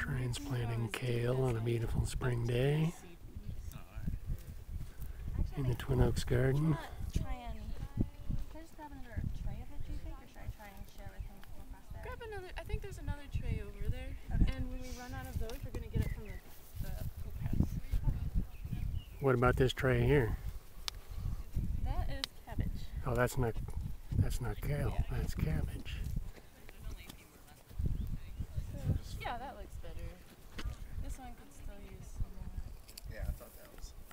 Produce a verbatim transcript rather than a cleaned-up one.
Transplanting kale on a beautiful spring day in the Twin Oaks garden. Try and can I just grab another tray of it, do you think, or should I try and share with him from across there? Grab another. I think there's another tray over there. Okay. And when we run out of those, we're gonna get it from the, the cookhouse. What about this tray here? That is cabbage. Oh, that's not that's not kale. That's cabbage. So, yeah, that looks better. This one could still use some more. Yeah, I thought that was.